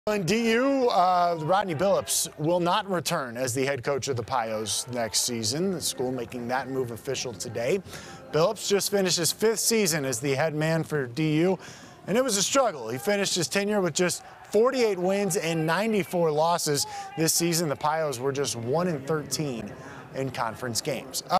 In DU, Rodney Billups will not return as the head coach of the Pios next season. The school making that move official today. Billups just finished his 5th season as the head man for DU, and it was a struggle. He finished his tenure with just 48 wins and 94 losses. This season, the Pios were just 1-13 in conference games.